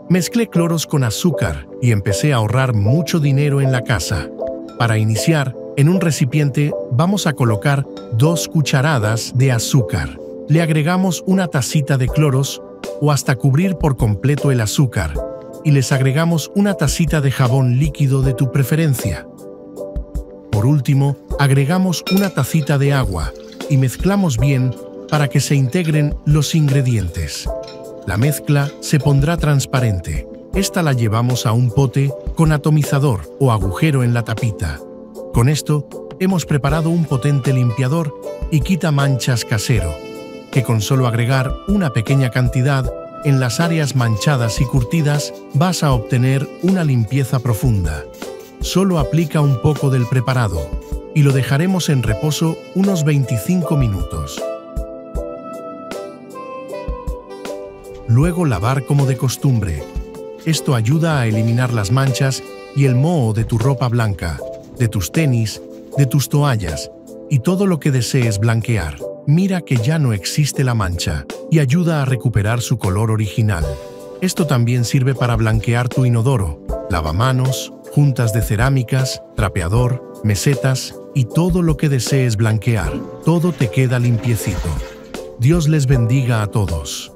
Mezclé cloros con azúcar y empecé a ahorrar mucho dinero en la casa. Para iniciar, en un recipiente vamos a colocar 2 cucharadas de azúcar. Le agregamos una tacita de cloros o hasta cubrir por completo el azúcar y les agregamos una tacita de jabón líquido de tu preferencia. Por último, agregamos una tacita de agua y mezclamos bien para que se integren los ingredientes. La mezcla se pondrá transparente. Esta la llevamos a un pote con atomizador o agujero en la tapita. Con esto, hemos preparado un potente limpiador y quita manchas casero, que con solo agregar una pequeña cantidad en las áreas manchadas y curtidas vas a obtener una limpieza profunda. Solo aplica un poco del preparado y lo dejaremos en reposo unos 25 minutos. Luego lavar como de costumbre. Esto ayuda a eliminar las manchas y el moho de tu ropa blanca, de tus tenis, de tus toallas y todo lo que desees blanquear. Mira que ya no existe la mancha y ayuda a recuperar su color original. Esto también sirve para blanquear tu inodoro, lavamanos, juntas de cerámicas, trapeador, mesetas y todo lo que desees blanquear. Todo te queda limpiecito. Dios les bendiga a todos.